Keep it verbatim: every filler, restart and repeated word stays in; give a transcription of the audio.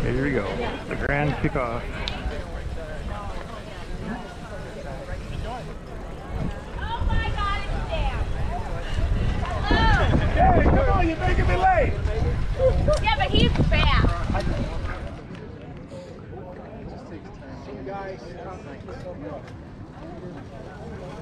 Here we go. The grand kickoff. Oh my God, it's there. Hey, come on, you're making me late. Yeah, but he's fast. Guys,